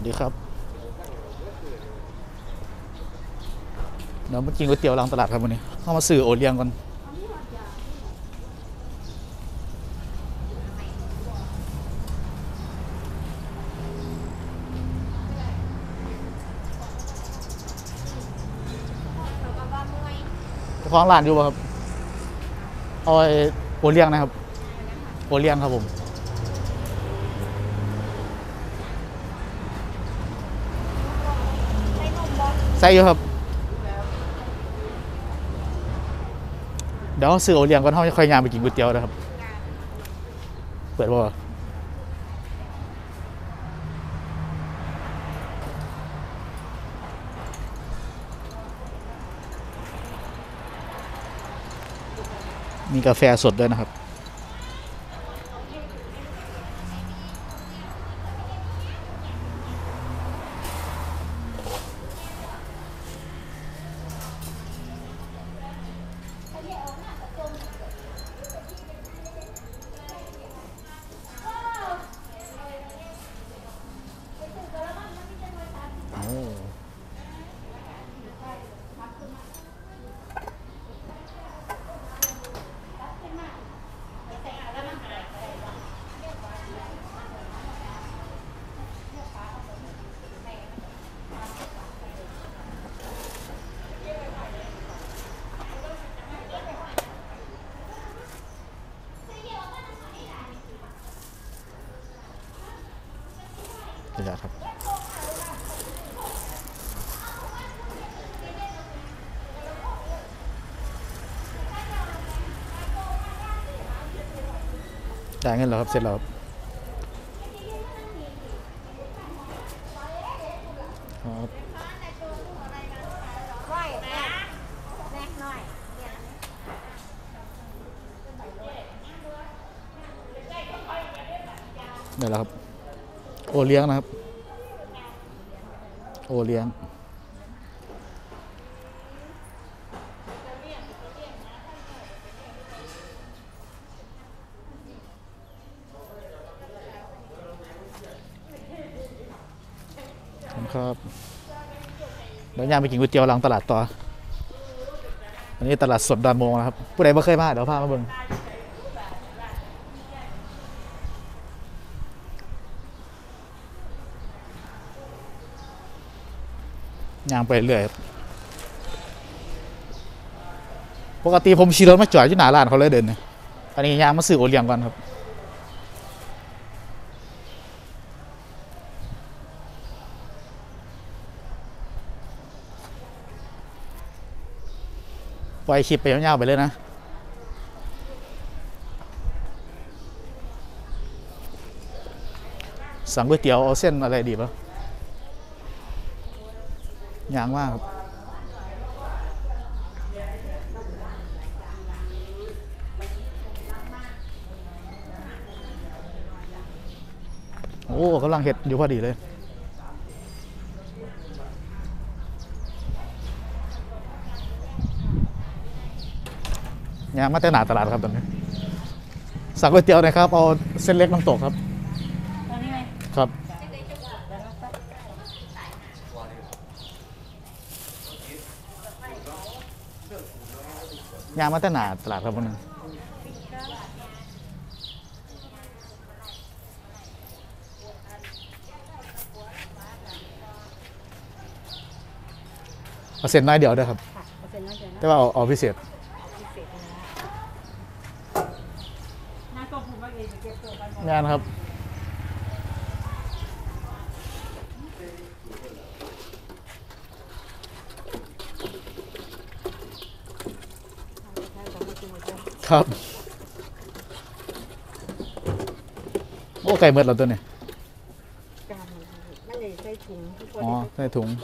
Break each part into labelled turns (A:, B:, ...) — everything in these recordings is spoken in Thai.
A: ดีครับเดี๋ยวมากินก๋วยเตี๋ยวหลังตลาดครับวันนี้เข้ามาซื้อโอเลี้ยงก่อนเจ้าของร้านอยู่ป่ะครับเอาโอเลี้ยงนะครับโอเลี้ยงครับผมใส่อยู่ครับเดี๋ยวซื้อโอเลี้ยงก่อนเขาจะค่อยย่างไปกินก๋วยเตี๋ยวนะครับเปิดบ่มีกาแฟสดด้วยนะครับเดี๋ยวครับจ่ายเงินแล้วครับเสร็จแล้วครับเดี๋ยวแล้วครับโอเลี้ยงนะครับโอเลี้ยงครับเดี๋ยวย่างไปกินก๋วยเตี๋ยวหลังตลาดต่ออันนี้ตลาดสดดอนโมงนะครับผู้ใดไม่เคยมาเดี๋ยวพามาเบิ่งย่างไปเรื่อยปกติผมขี่รถมาจอดที่หน้าร้านเขาเลยเดินเนี่ยอันนี้ย่างมาซื้อโอเลี้ยงก่อนครับปล่อยคลิปไปยาวๆไปเลยนะสั่งก๋วยเตี๋ยวเอาเส้นอะไรดีป่ะย่างมากครับโอ้กำลังเห็ดอยู่พอดีเลยย่างมาแต่หนาตลาดครับตอนนี้สั่งก๋วยเตี๋ยวหน่อยครับเอาเส้นเล็กน้ำตกครับตอนนี้ไหมครับย่างมาแต่หนาตลาดครับวันนี้เอาเส้นน้อยเดียวด้วยครับแต่ว่าเอาพิเศษงานครับครับโอ้ไก่เมื่อเราตัวนี้
B: มันเลยใส่ถุง
A: อ๋อใส่ถุง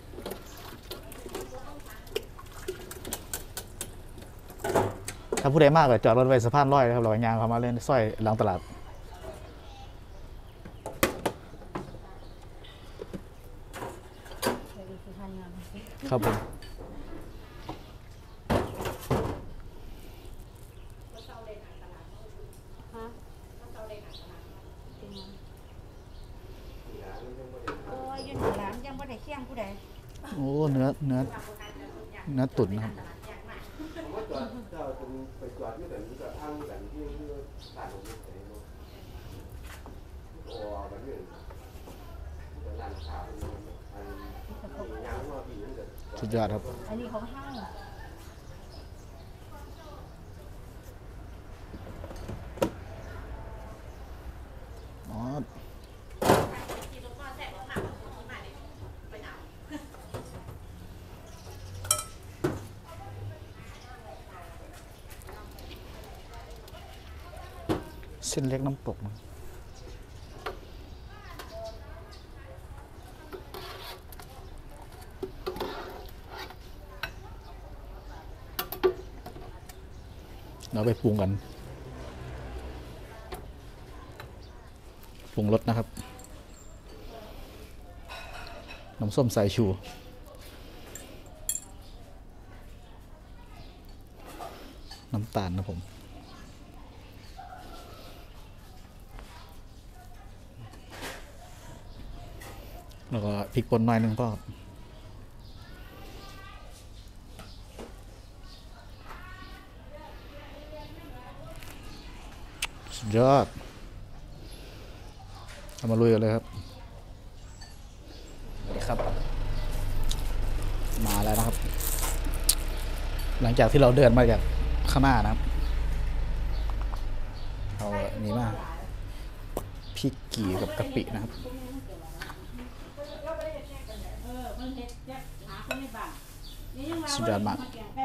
A: ถ้าผู้ใดมากก็จอดรถไว้สะพานลอยนะครับเรายางเข้ามาเล่นสร้อยหลังตลาดครับผม
B: เที่ยงผู้ใด
A: โอ้เนื้อตุ๋นนะครับ
C: ผมว่าจอดเจ้าจะไปจอดที่ไหนที่จะอ้างที่ไหนที่ร้านผมไม่เห็นเนาะโอ้แบบนี้ร้านขาวอันยังว่าพี่นั่นเกิด
A: สุดยอดครับ
B: อันนี้ของห้าง
A: อ๋อเส้นเล็กน้ำตกนะเราไปปรุงกันปรุงรสนะครับน้ำส้มสายชูน้ำตาลนะผมแล้วก็พริกป่นหน่อยนึงก็สุดยอดเอามาลุยกันเลยครับนี่ครับมาแล้วนะครับหลังจากที่เราเดินมาจากข้างหน้านะครับเอานี่มาพริกกี่กับกะปินะครับสุดยอดมาก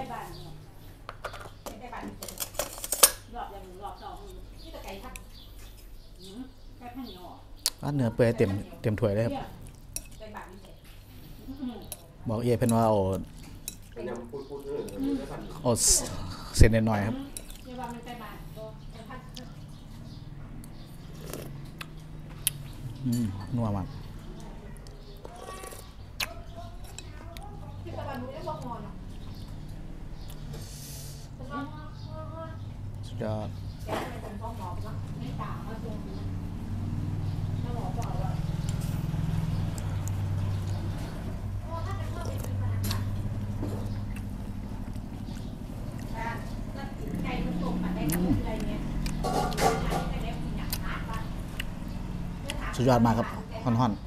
A: เนื้อเปื่อยเต็มถ้วยเลยครับบอกเย่เพิ่นว่าเอาเส้นน้อยๆครับนัวมากสุดยอดสุดยอดมากครับฮ่อน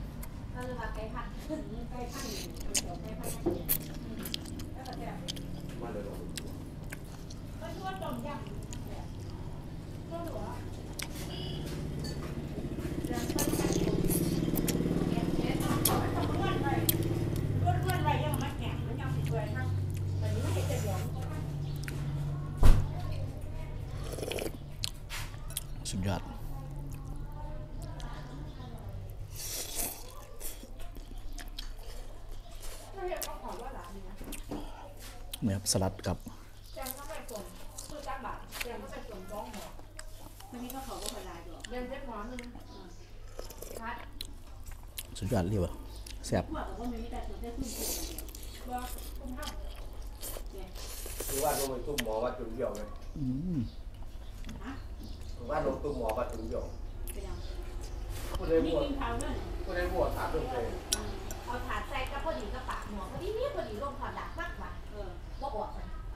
A: ๆสุดยอดเนี่ยสลัดกับสุดยอดเลยว่ะแซ่บ
C: คือว่าลงไปตุ้มหมอวัดจุนเดี่ยวไหมว่าลงตุ้มหมอวัดจุนเดี่ยวผู้ใดบวชถามเรื่องเพลง
B: เอาถาดใส่ก็พอดีกับปากหมอพอดีนี่พอดีลงถอดดักมากกว่าว่าออก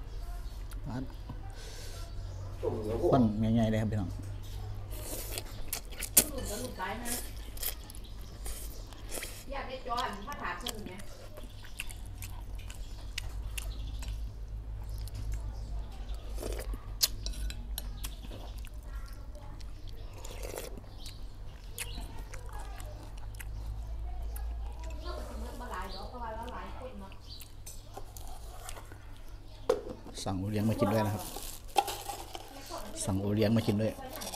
A: มันใหญ่ๆเลยครับพี่น้อง
B: หลุดแล้วหลุดได้นะอยากได้จอนมาถาดเพิ่มเนี้ย
A: สั่งโอเลี้ยงมากินด้วยนะครับสั่งโอเลี้ยงมากินด้วย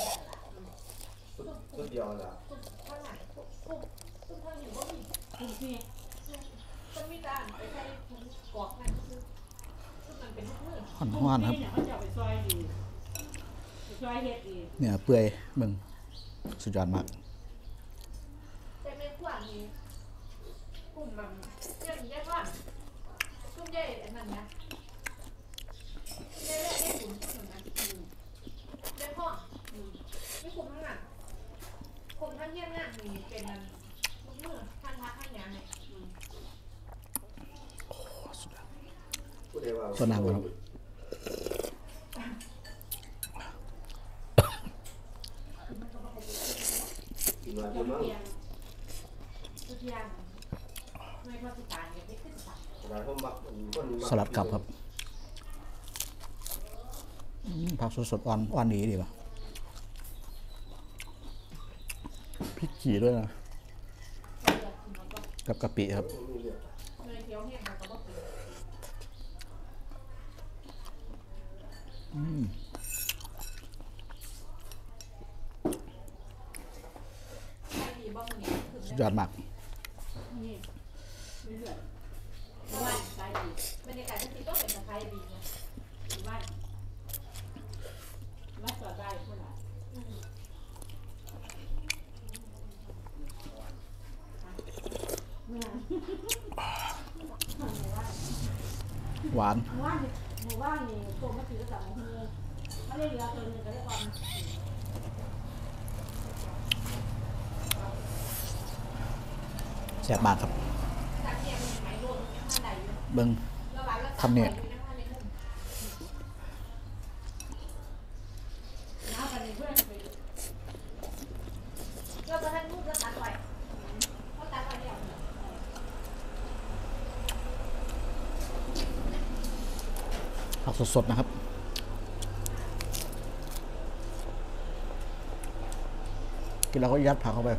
C: สุดเดียวล่ะ
A: ห้อนๆครับเนี่ยเปื่อยมึงสุดยอดมาก
B: แต่ไม่กว่านี้กลุ่มแบบเยอะแยะว่ากลุ่มใหญ่อันนั้นนะใหญ่ได้กลุ่มเหมือนกันได้พ่อไม่กลุ่มทั้งนั้นกลุ่มทั้งเยี่ยมงานมีเป็นมือท่านพักท่านยางเนี่ย
A: ต้นน้ำครับ
C: กินมา
B: เที
C: เยอะมาก
B: ยงทุกอย่างไม่พอสิการเนี่ยไม่ขึ้นสั่ง
C: เราต้องมักคน
A: สลัดกลับครับผักสดๆอ่อนดีป่ะพริกขี่ด้วยนะกับกะปิครับ
B: เนยเคี้ยวแห้งมันก็บ่เป็นใช่ดีบ่มื้อนี้ถึง
A: สุดยอดมาก
B: นี่เรื่อยๆว่าใช่ดีบรรยากาศที่ก็เป็นตะไคร้ดีนะว่าจอดได้พุ่นล่ะ
A: หวาน
D: หมู่บ้านนี่ตัวมาถือกับหมูไม่ได้เหลือตัวนึงก็ได้ความ
A: แซ่บมากครับ
B: จากเนี่ยมันไหมโดนท่านใดอยู่
A: เบิ้ง
B: ระหว่างเรา
A: ทำเนี่ย
D: น้ากันในเพื่อนไป
B: เราจะท่านพูดเราตัดไว้เขาตัดไว้แล้ว
A: ผักสดๆนะครับกินแล้วก็ยัดผักเข้าไป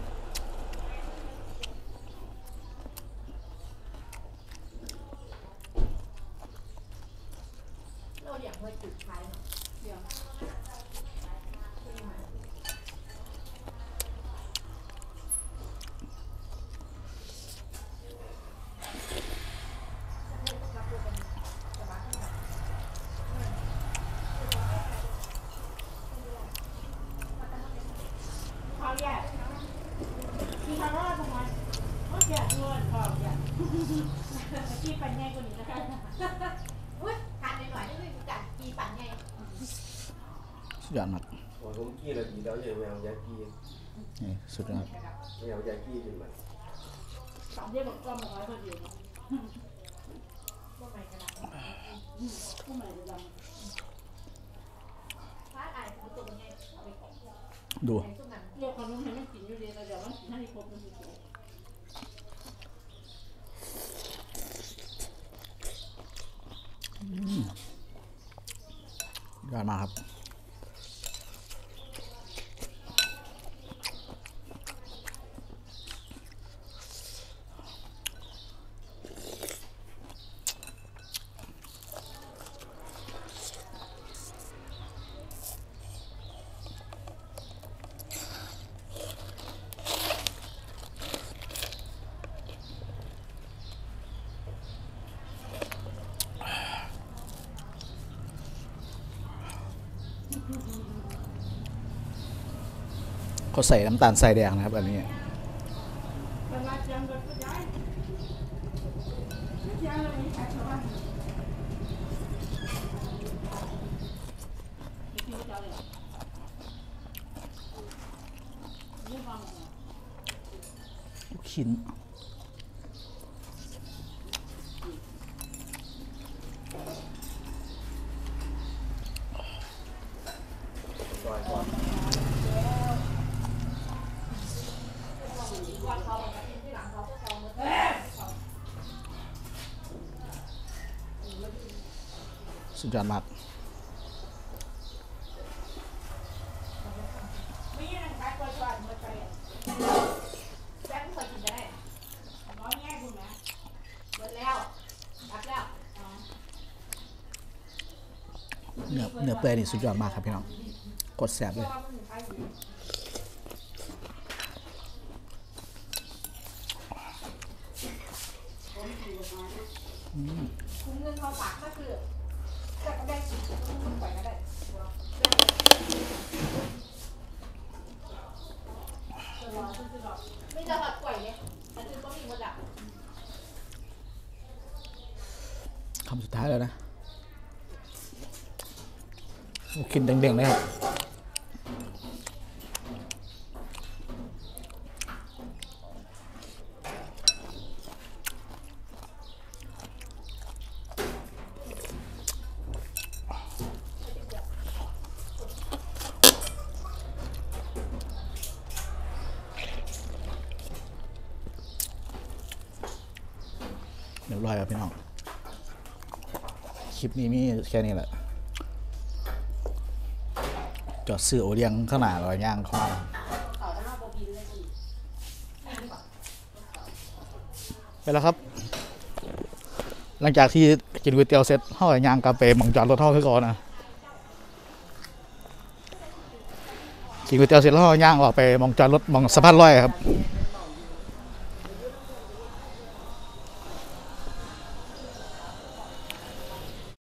B: เราอยากไว้จุดท้ายเนาะเดี๋ยวเขาแยก
D: ที่ทางว่าทำไมก็แจกเงินพอแจกที่ไปง่ายกว่านี้นะคะ
B: อุ้ยทานหน่อยๆนี่คือการกีปั่นไง
A: สุดยอดมาก
C: ผมกี้ละดีแล้วยังไม่เอายากี้
A: นี่สุดยอด
C: ไม่เอายากี้เป็นมัน
D: สองเดียวบอกก็มาร้อยคนเดียว
B: พวกใหม่กระดาษ
D: ผู้ใหม่จะดัง
B: ฟ้าอายของตัวไงเอาไปก่อน
A: ดู
B: ในช่วงนั้น
D: เรียกความรู้ให้มันกินอยู่ดีแต่เดี๋ยวมันกินให้ครบมันสวย
A: ยอดมากครับเขาใส่น้ำตาลทรายแดงนะครับอันนี้
D: เวลาจังก็ย้ายย้ายอะไรนี่ใครชาวบ้านที่เจ้าเลยนี่ฟัง
A: ลูกชิ้น
C: ซอยก่อน
B: ก่อนเขาบอกว่าที่หลังเขาก็เขาเมื่อ
A: สุดยอดมาก
D: ไม่ยังขายกว่าๆมาไป
B: แจ้งเคยกินได้
D: น้อยง่ายคุณนะ
B: หมดแล้วรับแล้ว
A: เนื้อเปื่อยนี่สุดยอดมากครับพี่น้องกดแสบเลย
B: ว่ามันไปอยู่คุ้มเงินเข้าปากก็คือจะก็ได้กินก็ต้องไปก็ได้ไม่จะหอดกล้วยเนี่ยแต่คือก็มีหมดอ่ะ
A: คำสุดท้ายแล้วนะลูกชิ้นเด้งๆเลยครับเรียบร้อยครับพี่น้องคลิปนี้มีแค่นี้แหละจอดซื้อโอเลี้ยงข้างหน้าลอยย่างเข้ามาไปแล้วครับ หลังจากที่กินก๋วยเตี๋ยวเสร็จเฮาก็ย่างกลับไปหม่องจอดรถเฮาคือก่อนนะกินก๋วยเตี๋ยวเสร็จแล้วเฮาย่างออกไปหม่องจอดรถหม่องสะพานลอยครับ